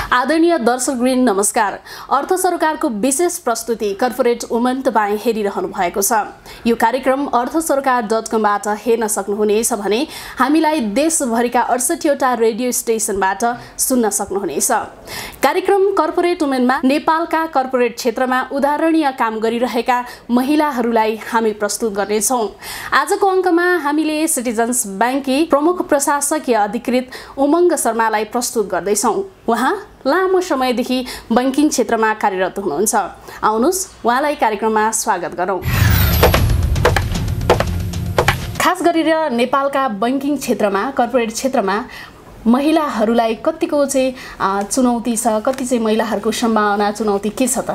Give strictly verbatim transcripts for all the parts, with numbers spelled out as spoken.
आदरणीय दर्शकवृन्द नमस्कार। अर्थ सरकारको विशेष प्रस्तुति कर्पोरेट वुमन तपाईँ हेरिरहनु भएको छ। यो कार्यक्रम अर्थ सरकार डट कमबाट हेर्न सक्नुहुनेछ भने हामीलाई देशभरिका अडसठीवटा रेडियो स्टेसनबाट सुन्न सक्नुहुनेछ। कार्यक्रम कर्पोरेट वुमनमा नेपालका कर्पोरेट क्षेत्रमा उदाहरणीय काम गरिरहेका महिलाहरूलाई हामी प्रस्तुत गर्नेछौँ। आजको अङ्कमा हामीले सिटिजन्स ब्याङ्ककी प्रमुख प्रशासकीय अधिकृत उमङ्ग शर्मालाई प्रस्तुत गर्दैछौँ। उहाँ लामो समयदेखि बैंकिङ क्षेत्रमा कार्यरत हुनुहुन्छ। आउनुहोस् उहाँलाई कार्यक्रममा स्वागत गरौँ। खास गरेर नेपालका बैंकिङ क्षेत्रमा कर्पोरेट क्षेत्रमा महिलाहरूलाई कतिको चाहिँ चुनौती छ, कति चाहिँ महिलाहरूको सम्भावना चुनौती के छ त?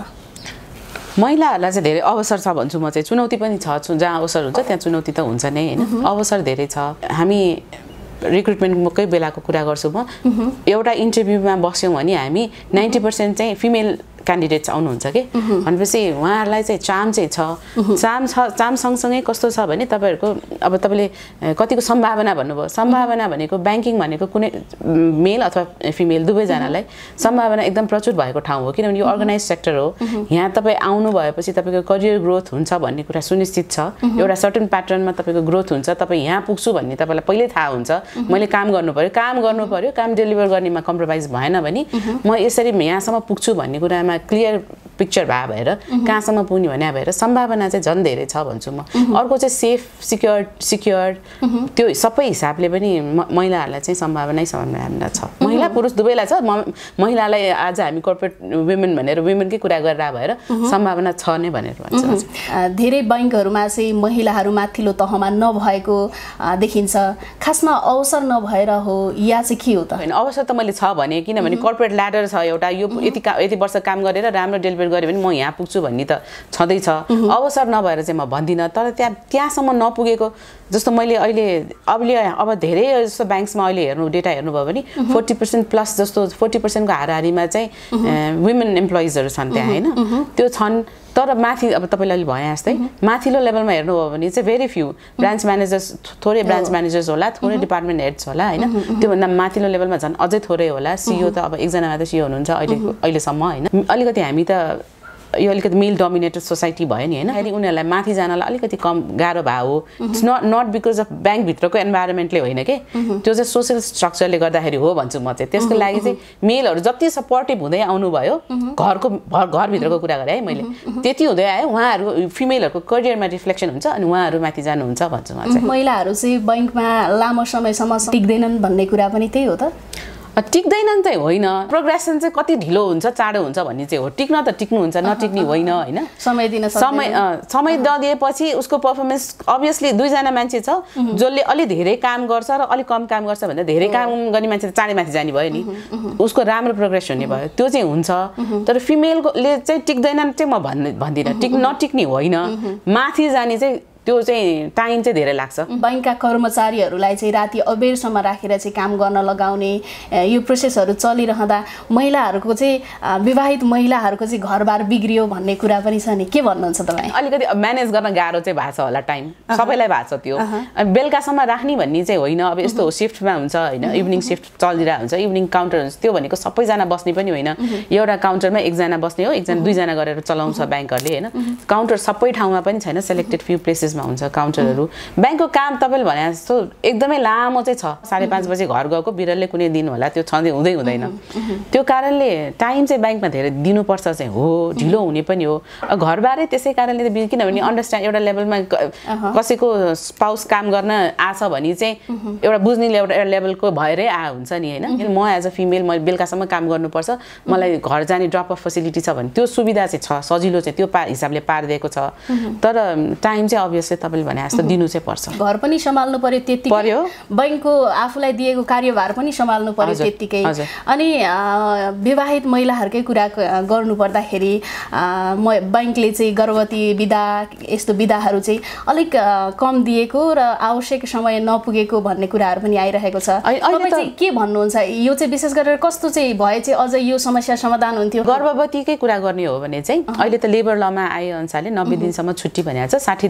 महिलाहरूलाई चाहिँ धेरै अवसर छ भन्छु म चाहिँ। चुनौती पनि छ, जहाँ अवसर हुन्छ त्यहाँ चुनौती त हुन्छ नै हैन। अवसर धेरै छ। हामी रिक्रुटमेन्टकै बेलाको कुरा गर्छु म। एउटा इन्टरभ्यूमा बस्यौँ भने हामी नाइन्टी पर्सेन्ट चाहिँ फिमेल क्यान्डिडेट्स आउनुहुन्छ कि भनेपछि उहाँहरूलाई चाहिँ चाम चाहिँ छ। चाम छ, चाम सँगसँगै कस्तो छ भने तपाईँहरूको अब तपाईँले कतिको सम्भावना भन्नुभयो। सम्भावना भनेको ब्याङ्किङ भनेको कुनै मेल अथवा फिमेल दुवैजनालाई सम्भावना एकदम प्रचुर भएको ठाउँ हो, किनभने यो अर्गनाइज सेक्टर हो। यहाँ तपाईँ आउनु भएपछि तपाईँको करियर ग्रोथ हुन्छ भन्ने कुरा सुनिश्चित छ। एउटा सर्टन प्याटर्नमा तपाईँको ग्रोथ हुन्छ। तपाईँ यहाँ पुग्छु भन्ने तपाईँलाई पहिल्यै थाहा हुन्छ। मैले काम गर्नु पऱ्यो, काम गर्नु पऱ्यो, काम डेलिभर गर्नेमा कम्प्रोमाइज भएन भने म यसरी यहाँसम्म पुग्छु भन्ने कुरामा क्लियर पिक्चर भए भएर कहाँसम्म पुग्ने भने भएर सम्भावना चाहिँ झन् धेरै छ भन्छु म। अर्को चाहिँ सेफ सिक्योर सिक्योर त्यो सबै हिसाबले पनि महिलाहरूलाई चाहिँ सम्भावनै सम्भावना छ। महिला पुरुष दुवैलाई छ। महिलालाई आज हामी कर्पोरेट वुमेन भनेर वुमेनकै कुरा गरेर भएर सम्भावना छ नै भनेर भन्छ। धेरै बैंकहरूमा चाहिँ महिलाहरू माथिल्लो तहमा नभएको देखिन्छ। खासमा अवसर नभएर हो या चाहिँ के हो त? होइन, अवसर त मैले छ भने, किनभने कर्पोरेट ल्याडर छ एउटा, यो यति यति वर्ष काम गरेर राम्रो डेलिभर गऱ्यो भने म यहाँ पुग्छु भन्ने त छँदैछ। अवसर नभएर चाहिँ म भन्दिनँ। तर त्यहाँ त्यहाँसम्म नपुगेको जस्तो मैले अहिले अबले अब धेरै जस्तो ब्याङ्क्समा अहिले हेर्नु डेटा हेर्नुभयो भने फोर्टी पर्सेन्ट प्लस जस्तो फोर्टी पर्सेन्टको हाराहारीमा चाहिँ वुमेन इम्प्लोइजहरू छन् त्यहाँ होइन। त्यो छन्। तर माथि अब तपाईँले अहिले भए जस्तै माथिल्लो लेभलमा हेर्नुभयो भने चाहिँ भेरी फ्यू ब्रान्च म्यानेजर्स, थोरै ब्रान्च म्यानेजर्स होला, थोरै डिपार्टमेन्ट हेड्स होला होइन। त्योभन्दा माथिल्लो लेभलमा झन् अझै थोरै होला। सिइओ त अब एकजना मात्रै सिइओ हुनुहुन्छ अहिले अहिलेसम्म होइन। अलिकति हामी त यो अलिकति मेल डोमिनेटेड सोसाइटी भयो नि होइन। अहिले उनीहरूलाई माथि जानलाई अलिकति कम गाह्रो भयो हो। It's not not because of ब्याङ्कभित्रको इन्भाइरोमेन्टले होइन कि, त्यो चाहिँ सोसियल स्ट्रक्चरले गर्दाखेरि हो भन्छु म चाहिँ। त्यसको लागि चाहिँ मेलहरू जति सपोर्टिभ हुँदै आउनुभयो, घरको घरभित्रको कुरा गरेँ है मैले, त्यति हुँदै आयो उहाँहरू फिमेलहरूको करियरमा रिफ्लेक्सन हुन्छ अनि उहाँहरू माथि जानुहुन्छ भन्छु म चाहिँ। महिलाहरू चाहिँ बैङ्कमा लामो समयसम्म टिक्दैनन् भन्ने कुरा पनि त्यही हो त? टिक्दैनन् चाहिँ होइन, प्रोग्रेसन चाहिँ कति ढिलो हुन्छ चाँडो हुन्छ भन्ने चाहिँ हो। टिक्न त टिक्नुहुन्छ, नटिक्ने होइन होइन। समय दिन समय समय नदिएपछि उसको पर्फर्मेन्स अभियसली दुईजना मान्छे छ जसले अलि धेरै काम गर्छ र अलिक कम काम गर्छ भन्दा धेरै काम गर्ने मान्छे त चाँडै माथि जाने भयो नि, उसको राम्रो प्रोग्रेस हुने भयो, त्यो चाहिँ हुन्छ। तर फिमेलले चाहिँ टिक्दैनन् चाहिँ म भन् भन्दिनँ। टिक नटिक्ने होइन, माथि जाने चाहिँ त्यो चाहिँ टाइम चाहिँ धेरै लाग्छ। बैंकका कर्मचारीहरूलाई चाहिँ राति अबेरसम्म राखेर चाहिँ काम गर्न लगाउने यो प्रोसेसहरू चलिरहँदा महिलाहरूको चाहिँ विवाहित महिलाहरूको चाहिँ घरबार बिग्रियो भन्ने कुरा पनि छ नि, के भन्नुहुन्छ तपाईँ? अलिकति म्यानेज गर्न गाह्रो चाहिँ भएको छ होला, टाइम सबैलाई भएको छ त्यो। बेलुकासम्म राख्ने भन्ने चाहिँ होइन। अब यस्तो शिफ्टमा हुन्छ होइन, इभिनिङ शिफ्ट चलिरहेको हुन्छ, इभिनिङ काउन्टर हुन्छ, त्यो भनेको सबैजना बस्ने पनि होइन। एउटा काउन्टरमा एकजना बस्ने हो, एकजना दुईजना गरेर चलाउँछ ब्याङ्कहरूले होइन। काउन्टर सबै ठाउँमा पनि छैन, सेलेक्टेड फ्यु प्लेसेस हुन्छ काउन्टरहरू। ब्याङ्कको काम तपाईँले भने जस्तो एकदमै लामो चाहिँ छ। साढे पाँच बजे घर गएको बिरलले कुनै दिन होला, त्यो छँदै हुँदै हुँदैन। त्यो कारणले टाइम चाहिँ ब्याङ्कमा धेरै दिनुपर्छ चाहिँ हो, ढिलो हुने पनि हो। घरबारै त्यसै कारणले त, किनभने अन्डरस्ट्यान्ड एउटा लेभलमा कसैको स्पाउस काम गर्न आछ भने चाहिँ एउटा बुझ्ने एउटा लेभलको भएरै आ हुन्छ नि होइन। म एज अ फिमेल मैले बेलुकासम्म काम गर्नुपर्छ, मलाई घर जाने ड्रप अफ फेसिलिटी छ भने त्यो सुविधा चाहिँ छ, सजिलो चाहिँ त्यो पा हिसाबले पारिदिएको छ। तर टाइम चाहिँ अभियसली तपाईँले भने जस्तो दिनु चाहिँ पर्छ। घर पनि सम्हाल्नु पर्यो त्यति पर्यो, बैंकको आफूलाई दिएको कार्यभार पनि सम्हाल्नु पर्यो त्यतिकै। अनि विवाहित महिलाहरूकै कुरा गर्नु पर्दाखेरि बैंकले चाहिँ गर्भवती बिदा यस्तो बिदाहरू चाहिँ अलिक कम दिएको र आवश्यक समय नपुगेको भन्ने कुराहरू पनि आइरहेको छ। तपाईँ चाहिँ के भन्नुहुन्छ? यो चाहिँ विशेष गरेर कस्तो चाहिँ भए चाहिँ अझ यो समस्या समाधान हुन्थ्यो? गर्भवतीकै कुरा गर्ने हो भने चाहिँ अहिले त लेबर लमा आए अनुसारले नब्बे दिनसम्म छुट्टी भनेको छ, साठी दिन उसले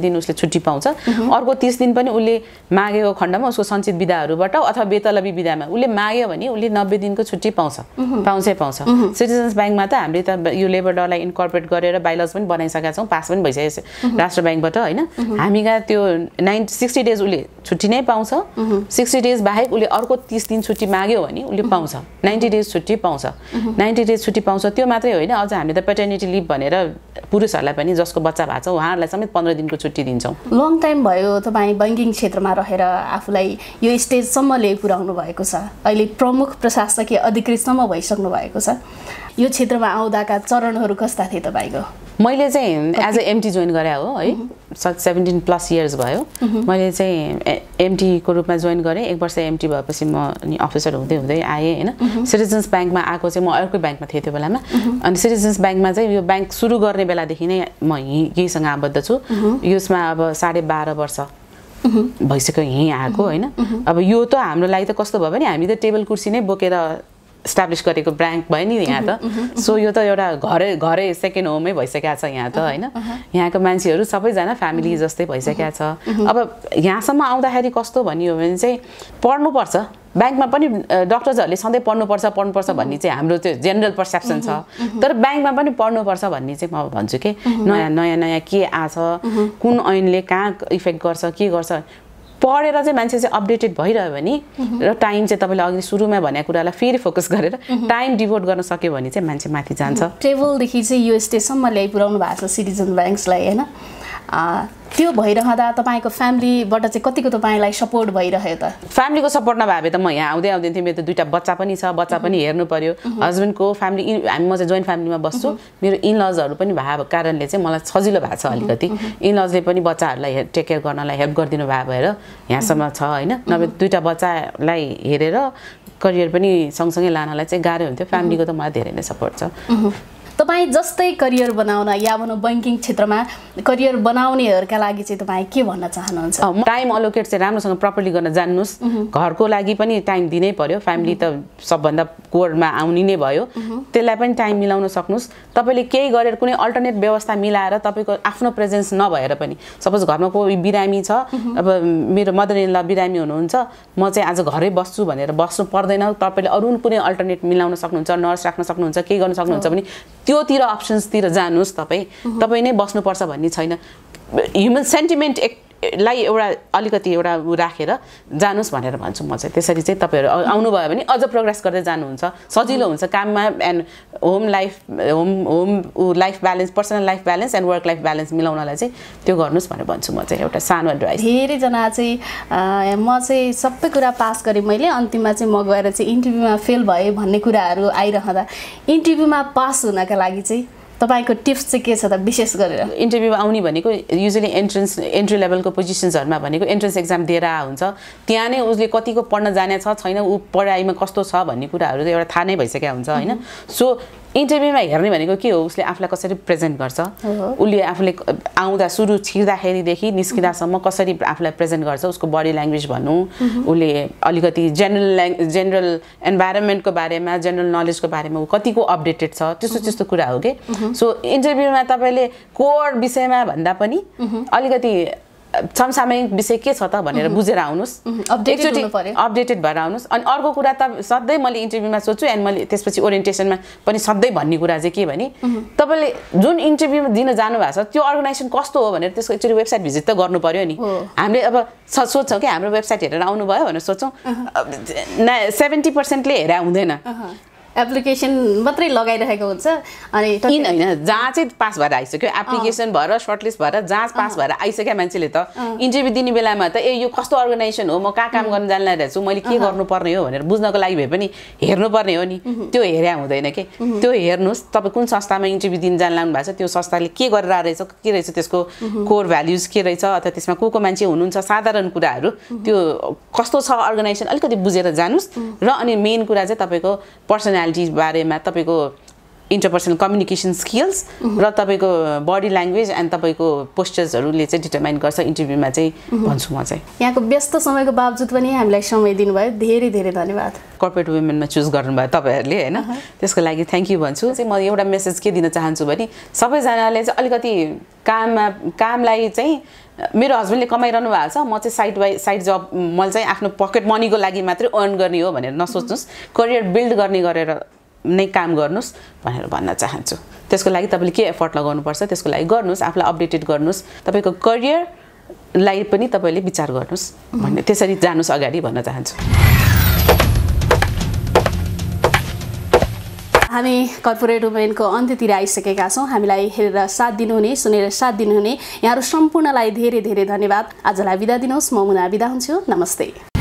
छुट्टी पाउँछ अर्को तीस दिन पनि उसले मागेको खण्डमा उसको सञ्चित बिदाहरूबाट अथवा बेतलबी बिदामा उसले माग्यो भने उसले नब्बे दिनको छुट्टी पाउँछ पाउँछै पाउँछ सिटिजन्स ब्याङ्कमा त हामीले त यो लेबर ललाई इन्कर्पोरेट गरेर बाइलज पनि बनाइसकेका छौँ पास पनि भइसकेको छ राष्ट्र ब्याङ्कबाट होइन हामीका त्यो नाइन्टी सिक्सटी डेज उसले छुट्टी नै पाउँछ सिक्सटी डेज बाहेक उसले अर्को तीस दिन छुट्टी माग्यो भने उसले पाउँछ नाइन्टी डेज छुट्टी पाउँछ नाइन्टी डेज छुट्टी पाउँछ त्यो मात्रै होइन अझ हामीले त पेटर्निटी लिभ भनेर पुरुषहरूलाई पनि जसको बच्चा भएको छ उहाँहरूलाई समेत पन्ध्र दिनको छुट्टी दिन्छौँ लङ टाइम भयो तपाईँ बैङ्किङ क्षेत्रमा रहेर आफूलाई यो स्टेजसम्म ल्याइ पुर्याउनु भएको छ अहिले प्रमुख प्रशासकीय अधिकृतसम्म भइसक्नु भएको छ यो क्षेत्रमा आउँदाका चरणहरू कस्ता थिए तपाईँको मैले चाहिँ एज अ एमटी जोइन गरे हो है सेभेन्टिन प्लस इयर्स भयो मैले चाहिँ एमटीको रूपमा जोइन गरेँ एक वर्ष एमटी भएपछि म अनि अफिसर हुँदै हुँदै आएँ होइन सिटिजन्स ब्याङ्कमा आएको चाहिँ म अर्कै ब्याङ्कमा थिएँ त्यो बेलामा अनि सिटिजन्स ब्याङ्कमा चाहिँ यो ब्याङ्क सुरु गर्ने बेलादेखि नै म यहीसँग आबद्ध छु यसमा अब साढे बाह्र वर्ष भइसक्यो यहीँ आएको होइन अब यो त हाम्रो लागि त कस्तो भयो भने हामी त टेबल कुर्सी नै बोकेर इस्टाब्लिस गरेको ब्याङ्क भयो नि यहाँ त सो यो त एउटा घरै घरै सेकेन्ड होमै भइसकेको छ यहाँ त होइन यहाँको मान्छेहरू सबैजना फ्यामिली जस्तै भइसकेको छ अब यहाँसम्म आउँदाखेरि कस्तो भनियो भने चाहिँ पढ्नुपर्छ ब्याङ्कमा पनि डक्टर्सहरूले सधैँ पढ्नुपर्छ पढ्नुपर्छ भन्ने चाहिँ हाम्रो त्यो जेनरल पर्सेप्सन छ तर ब्याङ्कमा पनि पढ्नुपर्छ भन्ने चाहिँ म भन्छु कि नयाँ नयाँ नयाँ के आछ कुन ऐनले कहाँ इफेक्ट गर्छ के गर्छ पढेर चाहिँ मान्छे चाहिँ अपडेटेड भइरह्यो भने र टाइम चाहिँ तपाईँले अघि सुरुमा भनेको कुरालाई फेरि फोकस गरेर टाइम डिभोट गर्न सक्यो भने चाहिँ मान्छे माथि जान्छ टेबलदेखि चाहिँ यो स्टेजसम्म ल्याइ पुर्याउनु भएको छ सिटिजन ब्याङ्क्सलाई होइन त्यो भइरहँदा तपाईँको फ्यामिलीबाट चाहिँ कतिको तपाईँलाई सपोर्ट भइरह्यो त फ्यामिलीको सपोर्ट नभए भए त म यहाँ आउँदै आउँदै थिएँ मेरो त दुईवटा बच्चा पनि छ बच्चा पनि हेर्नु पर्यो हस्बेन्डको फ्यामिली हामी म चाहिँ जोइन्ट फ्यामिलीमा बस्छु मेरो इनलजहरू पनि भएको कारणले चाहिँ मलाई सजिलो भएको छ अलिकति इनलजले पनि बच्चाहरूलाई टेक केयर गर्नलाई हेल्प गरिदिनु भएको भएर यहाँसम्म छ होइन नभए दुईवटा बच्चालाई हेरेर करियर पनि सँगसँगै लानलाई चाहिँ गाह्रो हुन्थ्यो फ्यामिलीको त मलाई धेरै नै सपोर्ट छ तपाईँ जस्तै करियर बनाउन या भनौँ बैङ्किङ क्षेत्रमा करियर बनाउनेहरूका लागि चाहिँ तपाईँ के भन्न चाहनुहुन्छ टाइम अलोकेट चाहिँ राम्रोसँग प्रपरली गर्न जान्नुहोस् घरको लागि पनि टाइम दिनै पर्यो फ्यामिली त सबभन्दा कोरमा आउने नै भयो त्यसलाई पनि टाइम मिलाउन सक्नुहोस् तपाईँले केही गरेर कुनै अल्टरनेट व्यवस्था मिलाएर तपाईँको आफ्नो प्रेजेन्स नभएर पनि सपोज घरमा कोही बिरामी छ अब मेरो मदर इन ल बिरामी हुनुहुन्छ म चाहिँ आज घरै बस्छु भनेर बस्नु पर्दैन तपाईँले अरू कुनै अल्टरनेट मिलाउन सक्नुहुन्छ नर्स राख्न सक्नुहुन्छ केही गर्न सक्नुहुन्छ भने त्योतिर अप्सन्सतिर जानुहोस् तपाईँ तपाईँ नै बस्नुपर्छ भन्ने छैन ह्युमन सेन्टिमेन्ट लाई एउटा अलिकति एउटा उ राखेर जानुहोस् भनेर भन्छु म चाहिँ त्यसरी चाहिँ तपाईँहरू आउनुभयो भने अझ प्रोग्रेस गर्दै जानुहुन्छ सजिलो हुन्छ काममा and home life home home life balance personal life balance and work life balance मिलाउनलाई चाहिँ त्यो गर्नुहोस् भनेर भन्छु म चाहिँ एउटा सानो एडभाइस धेरैजना चाहिँ म चाहिँ सबै कुरा पास गरेँ मैले अन्तिममा चाहिँ म गएर चाहिँ इन्टरभ्यूमा फेल भएँ भन्ने कुराहरू आइरहँदा इन्टरभ्यूमा पास हुनका लागि चाहिँ तपाईको टिप्स चाहिँ के छ त विशेष गरेर इन्टरभ्यूमा आउने भनेको युजुअली एन्ट्रेन्स एन्ट्री लेभलको पोजिसन्सहरुमा भनेको एन्ट्रेन्स एक्जाम दिएर हुन्छ त्यहाँ नै उसले कतिको पढ्न जाने छ छैन उ पढाइमा कस्तो छ भन्ने कुराहरु एउटा थाहा नै भइसक्या हुन्छ हैन सो इन्टरभ्यूमा हेर्ने भनेको के हो उसले आफुलाई कसरी प्रेजेन्ट गर्छ उले आफुले आउँदा सुरु छिर्दाखेरि देखि निस्किदासम्म कसरी आफुलाई प्रेजेन्ट गर्छ उसको बडी ल्याङ्ग्वेज भन्नु उले अलिकति जनरल जनरल एन्भाइरोन्मेन्टको बारेमा जनरल नलेजको बारेमा उ कतिको अपडेटेड छ त्यस्तो त्यस्तो कुरा हो के सो इन्टरभ्यूमा तपाईले कोर विषयमा भन्दा पनि अलिकति समसामयिक विषय के छ त भनेर बुझेर आउनुस् अपडेटेड हुनु पर्यो अपडेटेड भएर आउनुस् अनि अर्को कुरा त सधैं मैले इन्टरभ्यूमा सोच्छु एन्ड मैले त्यसपछि ओरिएन्टेसनमा पनि सधैं भन्ने कुरा चाहिँ के भने तपाईले जुन इन्टरभ्यू दिन जानु भएको छ त्यो अर्गनाइजेसन कस्तो हो भनेर त्यसको एकचोटी वेबसाइट भिजिट त गर्नु पर्यो नि हामीले अब सोच्छौं के हाम्रो वेबसाइट हेरेर आउनु भयो भनेर सोच्छौं सेभेन्टी पर्सेन्ट ले हेरे हुँदैन एप्लिकेसन मात्रै लगाइरहेको हुन्छ अनि किन हैन जहाँ चाहिँ पास भएर आइसक्यो एप्लिकेसन भएर सर्टलिस्ट भएर जाँच पास भएर आइसक्या मान्छेले त इन्टरभ्यु दिने बेलामा त ए यो कस्तो अर्गनाइजेसन हो म कहाँ काम गर्न जान लागिरहेछु मैले के गर्नुपर्ने हो भनेर बुझ्नको लागि भए पनि हेर्नुपर्ने हो नि त्यो हेर्या हुँदैन के त्यो हेर्नुस् तपाई कुन संस्थामा इन्टरभ्यु दिन जान लाग्नु भएको छ त्यो संस्थाले के गरेर रहेछ के रहेछ त्यसको कोर भ्याल्युज के रहेछ अथवा त्यसमा को को मान्छे हुनुहुन्छ साधारण कुराहरु त्यो कस्तो छ अर्गनाइजेसन अलिकति बुझेर जानुस् र अनि मेन कुरा चाहिँ तपाईको पर्सनालिटी बारेमा तपाईको इन्टरपर्सनल कम्युनिकेसन स्किल्स र तपाईँको बडी ल्याङ्ग्वेज एन्ड तपाईँको पोस्चर्सहरूले चाहिँ डिटरमाइन गर्छ इन्टरभ्यूमा चाहिँ भन्छु म चाहिँ। यहाँको व्यस्त समयको बावजुद पनि हामीलाई समय दिनुभयो, धेरै धेरै धन्यवाद। कर्पोरेट वुमेनमा चुज गर्नुभयो तपाईँहरूले होइन, त्यसको लागि थ्याङ्क यू भन्छु। चाहिँ म एउटा मेसेज के दिन चाहन्छु भने सबैजनाले चाहिँ अलिकति काममा कामलाई चाहिँ मेरो हस्बेन्डले कमाइरहनु भएको छ, म चाहिँ साइड बाई साइड जब मैले चाहिँ आफ्नो पकेट मनीको लागि मात्रै अर्न गर्ने हो भनेर नसोच्नुहोस्, करियर बिल्ड गर्ने गरेर नै काम गर्नुहोस् भनेर भन्न चाहन्छु। त्यसको लागि तपाईँले के एफर्ट लगाउनुपर्छ त्यसको लागि गर्नुहोस्, आफूलाई अपडेटेड गर्नुहोस्, तपाईँको करियरलाई पनि तपाईँले विचार गर्नुहोस् भन्ने, त्यसरी जानुहोस् अगाडि भन्न चाहन्छु। हामी कर्पोरेट वुमेनको अन्त्यतिर आइसकेका छौँ। हामीलाई हेरेर साथ दिनुहुने, सुनेर साथ दिनुहुने यहाँहरू सम्पूर्णलाई धेरै धेरै धन्यवाद। आजलाई बिदा दिनुहोस्, म मुना बिदा हुन्छु। नमस्ते।